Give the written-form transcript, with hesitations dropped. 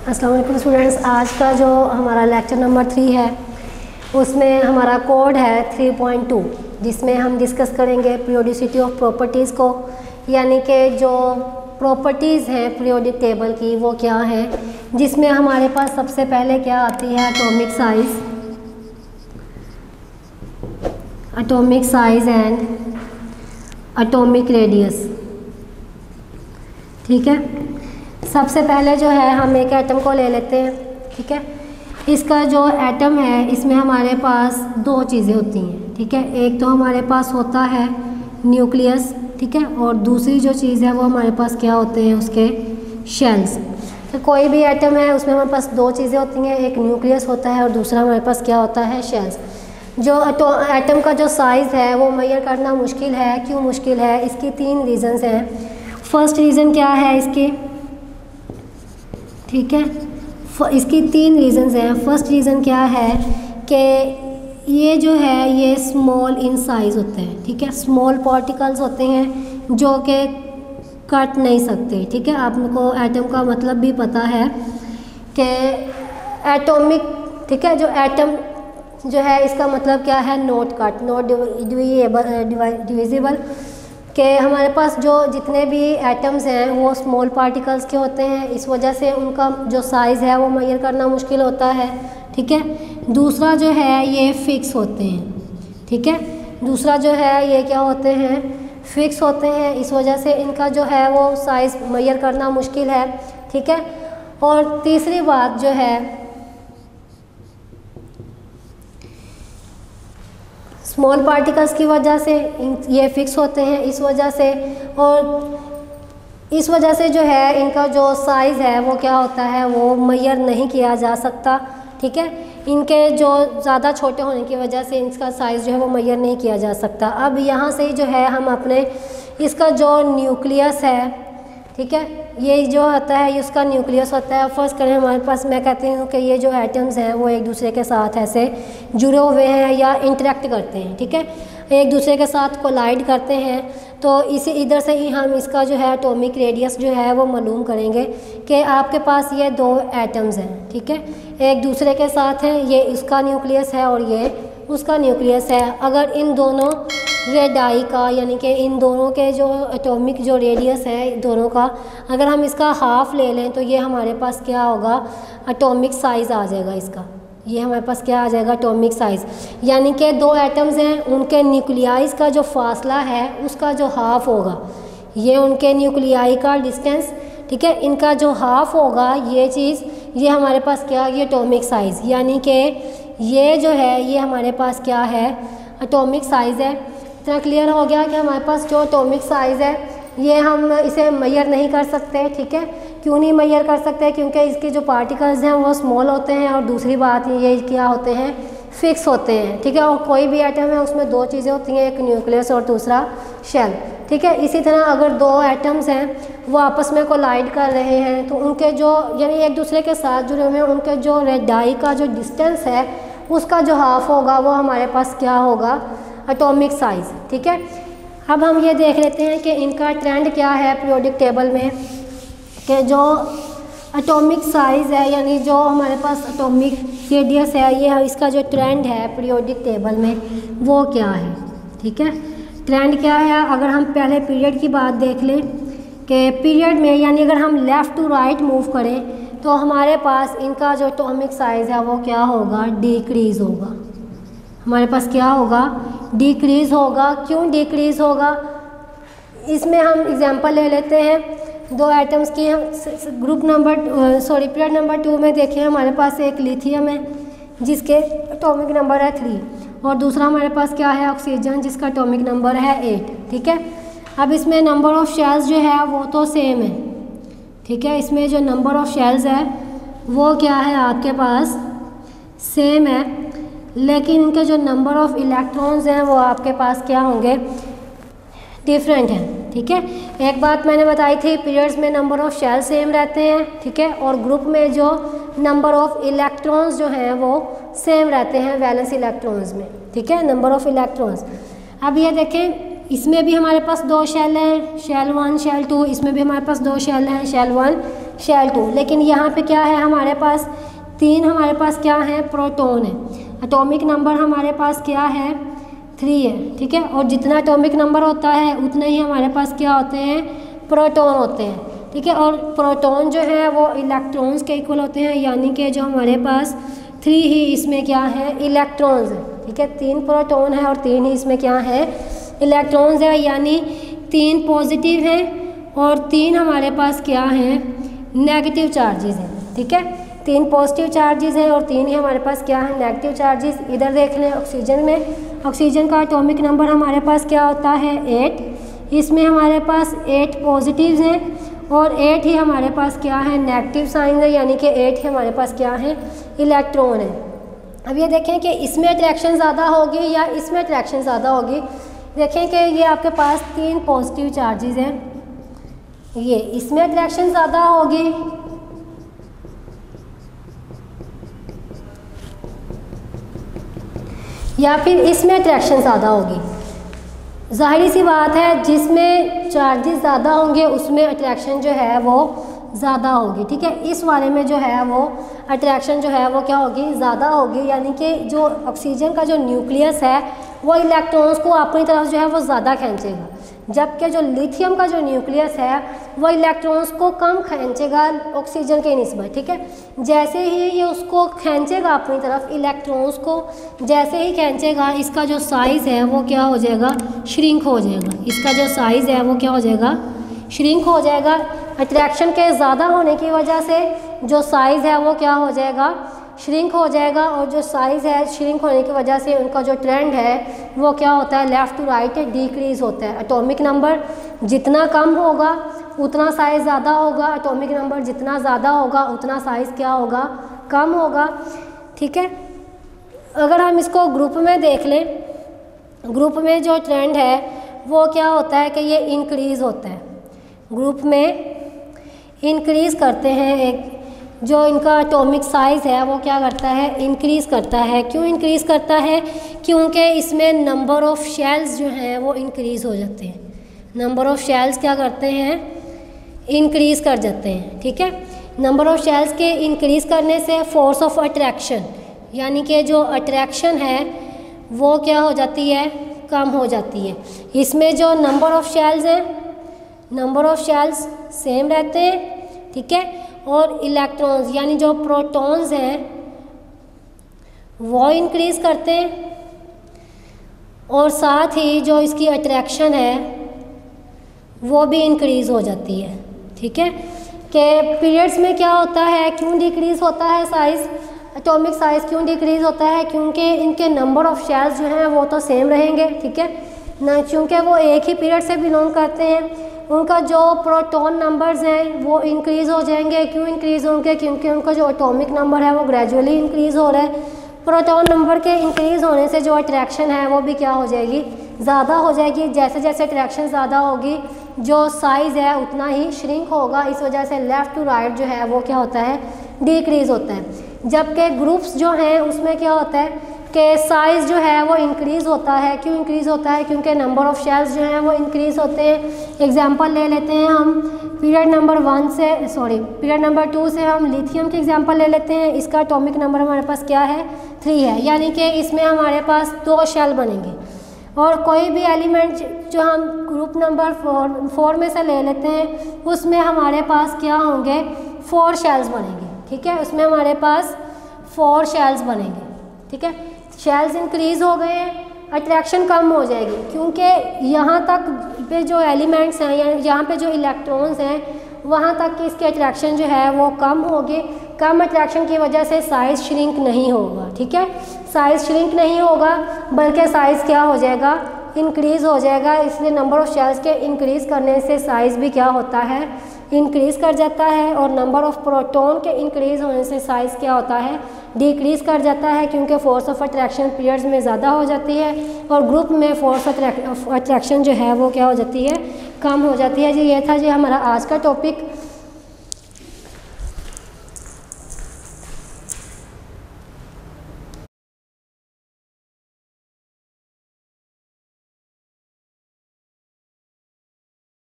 अस्सलाम वालेकुम स्टूडेंट्स, आज का जो हमारा लेक्चर नंबर 3 है उसमें हमारा कोड है 3.2, जिसमें हम डिस्कस करेंगे पीरियोडिसिटी ऑफ प्रॉपर्टीज़ को, यानी कि जो प्रॉपर्टीज़ हैं पीरियोडिक टेबल की वो क्या है, जिसमें हमारे पास सबसे पहले क्या आती है atomic size and atomic radius. ठीक है, सबसे पहले जो है हम एक एटम को ले लेते हैं। ठीक है, इसका जो एटम है इसमें हमारे पास दो चीज़ें होती हैं। ठीक है, एक तो हमारे पास होता है न्यूक्लियस, ठीक है, और दूसरी जो चीज़ है वो हमारे पास क्या होते हैं, उसके शेल्स। तो कोई भी एटम है उसमें हमारे पास दो चीज़ें होती हैं, एक न्यूक्लियस होता है और दूसरा हमारे पास क्या होता है, शेल्स। जो एटम का जो साइज़ है वो मेजर करना मुश्किल है। क्यों मुश्किल है? इसकी 3 रीज़न्स हैं। फर्स्ट रीज़न क्या है इसकी? ठीक है, इसकी 3 रीज़न्स हैं। फर्स्ट रीज़न क्या है कि ये जो है ये स्मॉल इन साइज़ होते हैं। ठीक है, स्मॉल पार्टिकल्स होते हैं जो कि कट नहीं सकते। ठीक है, आपको एटम का मतलब भी पता है कि एटॉमिक, ठीक है, जो एटम जो है इसका मतलब क्या है, नॉट कट, नॉट डिविजिबल, कि हमारे पास जो जितने भी एटम्स हैं वो स्मॉल पार्टिकल्स के होते हैं, इस वजह से उनका जो साइज़ है वो मेजर करना मुश्किल होता है। ठीक है, दूसरा जो है ये फिक्स होते हैं। ठीक है, दूसरा जो है ये क्या होते हैं, फिक्स होते हैं, इस वजह से इनका जो है वो साइज़ मेजर करना मुश्किल है। ठीक है, और तीसरी बात जो है स्मॉल पार्टिकल्स की वजह से ये फिक्स होते हैं, इस वजह से, और इस वजह से जो है इनका जो साइज़ है वो क्या होता है, वो मेजर नहीं किया जा सकता। ठीक है, इनके जो ज़्यादा छोटे होने की वजह से इसका साइज़ जो है वो मेजर नहीं किया जा सकता। अब यहाँ से जो है हम अपने इसका जो न्यूक्लियस है, ठीक है, ये जो होता है इसका न्यूक्लियस होता है। फर्स्ट करें हमारे पास, मैं कहती हूँ कि ये जो एटम्स हैं वो एक दूसरे के साथ ऐसे जुड़े हुए हैं या इंटरेक्ट करते हैं। ठीक है, एक दूसरे के साथ कोलाइड करते हैं, तो इसी इधर से ही हम इसका जो है एटॉमिक रेडियस जो है वो मालूम करेंगे कि आपके पास ये 2 एटम्स हैं। ठीक है, एक दूसरे के साथ हैं, ये इसका न्यूक्लियस है और ये उसका न्यूक्लियस है। अगर इन दोनों रेडाई का, यानी कि इन दोनों के जो एटॉमिक जो रेडियस है दोनों का, अगर हम इसका हाफ ले लें तो ये हमारे पास क्या होगा, एटॉमिक साइज़ आ जाएगा इसका। ये हमारे पास क्या आ जाएगा, एटॉमिक साइज़, यानी कि 2 एटम्स हैं उनके न्यूक्लियाइज का जो फासला है उसका जो हाफ होगा, ये उनके न्यूक्लियाई का डिस्टेंस। ठीक है, इनका जो हाफ होगा ये चीज़, ये हमारे पास क्या, ये एटॉमिक साइज़, यानी कि ये जो है ये हमारे पास क्या है, एटॉमिक साइज़ है। इतना क्लियर हो गया कि हमारे पास जो एटॉमिक साइज़ है ये हम इसे मेजर नहीं कर सकते। ठीक है, क्यों नहीं मेजर कर सकते? क्योंकि इसके जो पार्टिकल्स हैं वो स्मॉल होते हैं, और दूसरी बात ये क्या होते हैं, फिक्स होते हैं। ठीक है, और कोई भी एटम है उसमें 2 चीज़ें होती हैं, एक न्यूक्लियस और दूसरा शेल। ठीक है, इसी तरह अगर 2 एटम्स हैं वो आपस में कोलाइड कर रहे हैं तो उनके जो, यानी एक दूसरे के साथ जुड़े हुए हैं, उनके जो रेडाई का जो डिस्टेंस है उसका जो हाफ होगा वो हमारे पास क्या होगा, एटॉमिक साइज़। ठीक है, अब हम ये देख लेते हैं कि इनका ट्रेंड क्या है पीरियोडिक टेबल में, कि जो एटॉमिक साइज़ है यानी जो हमारे पास एटॉमिक रेडियस है, ये इसका जो ट्रेंड है पीरियोडिक टेबल में वो क्या है। ठीक है, ट्रेंड क्या है? अगर हम पहले पीरियड की बात देख लें कि पीरियड में, यानी अगर हम लेफ़्ट टू राइट मूव करें तो हमारे पास इनका जो एटॉमिक साइज़ है वो क्या होगा, डिक्रीज़ होगा। हमारे पास क्या होगा, डिक्रीज़ होगा। क्यों डिक्रीज़ होगा? इसमें हम एग्जांपल ले लेते हैं 2 एटम्स की। हम पीरियड नंबर 2 में देखें, हमारे पास एक लिथियम है जिसके एटॉमिक नंबर है 3, और दूसरा हमारे पास क्या है, ऑक्सीजन, जिसका एटॉमिक नंबर है 8। ठीक है, अब इसमें नंबर ऑफ़ शेल्स जो है वो तो सेम है। ठीक है, इसमें जो नंबर ऑफ़ शेल्स है वो क्या है, आपके पास सेम है, लेकिन इनके जो नंबर ऑफ़ इलेक्ट्रॉन्स हैं वो आपके पास क्या होंगे, डिफरेंट हैं। ठीक है, एक बात मैंने बताई थी, पीरियड्स में नंबर ऑफ़ शेल सेम रहते हैं। ठीक है, और ग्रुप में जो नंबर ऑफ़ इलेक्ट्रॉन्स जो हैं वो सेम रहते हैं वैलेंस इलेक्ट्रॉन्स में। ठीक है, नंबर ऑफ़ इलेक्ट्रॉन्स। अब ये देखें, इसमें भी हमारे पास 2 शेल हैं, शेल 1 शेल 2, इसमें भी हमारे पास 2 शेल हैं, शेल 1 शेल 2। लेकिन यहाँ पे क्या है हमारे पास 3 हमारे पास क्या है प्रोटॉन है, एटॉमिक नंबर हमारे पास क्या है 3 है, ठीक है। और जितना एटॉमिक नंबर होता है उतने ही हमारे पास क्या होते हैं प्रोटॉन होते हैं, ठीक है। और प्रोटॉन जो है वो इलेक्ट्रॉन्स के इक्वल होते हैं, यानी कि जो हमारे पास 3 ही इसमें क्या है इलेक्ट्रॉन्स है, ठीक है। 3 प्रोटॉन है और 3 ही इसमें क्या है इलेक्ट्रॉन्स है, यानी 3 पॉजिटिव हैं और 3 हमारे पास क्या हैं नेगेटिव चार्जेस हैं, ठीक है। 3 पॉजिटिव चार्जेस हैं और 3 ही हमारे पास क्या है नेगेटिव चार्जेस। इधर देख लें ऑक्सीजन में, ऑक्सीजन का एटॉमिक नंबर हमारे पास क्या होता है 8, इसमें हमारे पास 8 पॉजिटिव्स हैं और 8 ही हमारे पास क्या है नेगेटिव साइन है, यानी कि 8 ही हमारे पास क्या है इलेक्ट्रॉन है। अब ये देखें कि इसमें अट्रैक्शन ज़्यादा होगी या इसमें अट्रैक्शन ज़्यादा होगी। देखें कि ये आपके पास 3 पॉजिटिव चार्जेस हैं, ये इसमें अट्रैक्शन ज़्यादा होगी या फिर इसमें अट्रैक्शन ज़्यादा होगी। ज़ाहिर सी बात है जिसमें चार्जेस ज़्यादा होंगे उसमें अट्रैक्शन जो है वो ज़्यादा होगी, ठीक है। इस वाले में जो है वो अट्रैक्शन जो है वो क्या होगी ज़्यादा होगी, यानी कि जो ऑक्सीजन का जो न्यूक्लियस है वो इलेक्ट्रॉन्स को अपनी तरफ जो है वो ज़्यादा खींचेगा, जबकि जो लिथियम का जो न्यूक्लियस है वो इलेक्ट्रॉन्स को कम खींचेगा ऑक्सीजन के निस्बत, ठीक है। जैसे ही ये उसको खींचेगा अपनी तरफ इलेक्ट्रॉन्स को, जैसे ही खींचेगा इसका जो साइज़ है वो क्या हो जाएगा श्रिंक हो जाएगा, इसका जो साइज़ है वो क्या हो जाएगा श्रिंक हो जाएगा। अट्रैक्शन के ज़्यादा होने की वजह से जो साइज़ है वो क्या हो जाएगा श्रिंक हो जाएगा, और जो साइज़ है श्रिंक होने की वजह से उनका जो ट्रेंड है वो क्या होता है लेफ़्ट टू राइट डिक्रीज़ होता है। एटॉमिक नंबर जितना कम होगा उतना साइज़ ज़्यादा होगा, एटॉमिक नंबर जितना ज़्यादा होगा उतना साइज़ क्या होगा कम होगा, ठीक है। अगर हम इसको ग्रुप में देख लें, ग्रुप में जो ट्रेंड है वो क्या होता है कि ये इंक्रीज़ होता है, ग्रुप में इंक्रीज़ करते हैं। एक जो इनका एटॉमिक साइज़ है वो क्या करता है इंक्रीज़ करता है। क्यों इंक्रीज़ करता है? क्योंकि इसमें नंबर ऑफ़ शेल्स जो हैं वो इंक्रीज़ हो जाते हैं, नंबर ऑफ़ शेल्स क्या करते हैं इंक्रीज़ कर जाते हैं, ठीक है। नंबर ऑफ़ शेल्स के इंक्रीज़ करने से फोर्स ऑफ अट्रैक्शन यानी कि जो अट्रैक्शन है वो क्या हो जाती है कम हो जाती है। इसमें जो नंबर ऑफ़ शेल्स हैं नंबर ऑफ़ शेल्स सेम रहते हैं, ठीक है। और इलेक्ट्रॉन्स यानी जो प्रोटॉन्स हैं वो इंक्रीज़ करते हैं, और साथ ही जो इसकी अट्रैक्शन है वो भी इंक्रीज़ हो जाती है, ठीक है। कि पीरियड्स में क्या होता है क्यों डिक्रीज़ होता है साइज़, एटॉमिक साइज़ क्यों डिक्रीज़ होता है? क्योंकि इनके नंबर ऑफ़ शेल्स जो हैं वो तो सेम रहेंगे, ठीक है ना, क्योंकि वो एक ही पीरियड से बिलोंग करते हैं। उनका जो प्रोटॉन नंबर्स हैं वो इंक्रीज़ हो जाएंगे। क्यों इंक्रीज़ होंगे? क्योंकि उनका जो एटॉमिक नंबर है वो ग्रेजुअली इंक्रीज़ हो रहा है। प्रोटॉन नंबर के इंक्रीज़ होने से जो अट्रैक्शन है वो भी क्या हो जाएगी ज़्यादा हो जाएगी। जैसे जैसे अट्रैक्शन ज़्यादा होगी जो साइज़ है उतना ही श्रिंक होगा, इस वजह से लेफ़्ट टू राइट जो है वो क्या होता है डिक्रीज़ होता है। जबकि ग्रुप्स जो हैं उसमें क्या होता है कि साइज़ जो है वो इंक्रीज़ होता है। क्यों इंक्रीज़ होता है? क्योंकि नंबर ऑफ़ शेल्स जो हैं वो इंक्रीज़ होते हैं। एग्जांपल ले लेते हैं हम पीरियड नंबर 2 से हम लिथियम की एग्जांपल ले लेते हैं। इसका एटॉमिक नंबर हमारे पास क्या है 3 है, यानी कि इसमें हमारे पास 2 शेल बनेंगे। और कोई भी एलिमेंट जो हम ग्रुप नंबर 4 में से ले लेते हैं उसमें हमारे पास क्या होंगे 4 शेल्स बनेंगे, ठीक है। उसमें हमारे पास 4 शेल्स बनेंगे, ठीक है। शेल्स इंक्रीज़ हो गए हैं, अट्रैक्शन कम हो जाएगी, क्योंकि यहाँ तक पे जो एलिमेंट्स हैं या यहाँ पे जो इलेक्ट्रॉन्स हैं वहाँ तक की इसकी अट्रैक्शन जो है वो कम होगी। कम अट्रैक्शन की वजह से साइज़ श्रिंक नहीं होगा, ठीक है। साइज़ श्रिंक नहीं होगा बल्कि साइज़ क्या हो जाएगा इंक्रीज़ हो जाएगा। इसलिए नंबर ऑफ़ शेल्स के इंक्रीज़ करने से साइज़ भी क्या होता है इंक्रीज़ कर जाता है, और नंबर ऑफ़ प्रोटॉन के इंक्रीज़ होने से साइज़ क्या होता है डिक्रीज़ कर जाता है, क्योंकि फोर्स ऑफ अट्रैक्शन पीरियड्स में ज़्यादा हो जाती है और ग्रुप में फोर्स ऑफ अट्रैक्शन जो है वो क्या हो जाती है कम हो जाती है। जी ये था जी हमारा आज का टॉपिक।